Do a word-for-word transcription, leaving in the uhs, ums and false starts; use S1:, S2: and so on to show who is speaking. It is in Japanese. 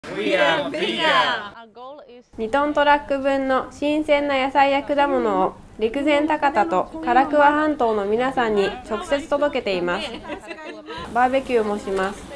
S1: にトントラック分の新鮮な野菜や果物を陸前高田と唐桑半島の皆さんに直接届けています。バーベキューもします。